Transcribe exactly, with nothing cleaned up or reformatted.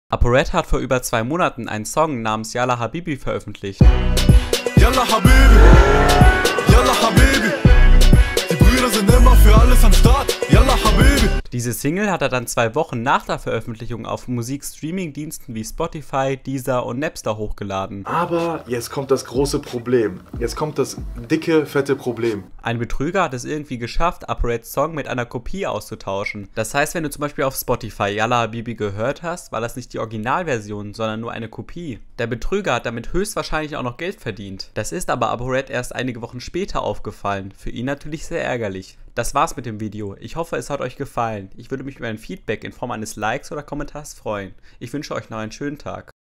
ApoRed hat vor über zwei Monaten einen Song namens Yalla Habibi veröffentlicht. Yalla Habibi, Yalla Habibi, die Brüder sind immer für alles am Start. Yalla Habibi. Diese Single hat er dann zwei Wochen nach der Veröffentlichung auf Musikstreaming-Diensten wie Spotify, Deezer und Napster hochgeladen. Aber jetzt kommt das große Problem. Jetzt kommt das dicke, fette Problem. Ein Betrüger hat es irgendwie geschafft, ApoReds Song mit einer Kopie auszutauschen. Das heißt, wenn du zum Beispiel auf Spotify Yalla Habibi gehört hast, war das nicht die Originalversion, sondern nur eine Kopie. Der Betrüger hat damit höchstwahrscheinlich auch noch Geld verdient. Das ist aber ApoRed erst einige Wochen später aufgefallen. Für ihn natürlich sehr ärgerlich. Das war's mit dem Video. Ich hoffe, es hat euch gefallen. Ich würde mich über ein Feedback in Form eines Likes oder Kommentars freuen. Ich wünsche euch noch einen schönen Tag.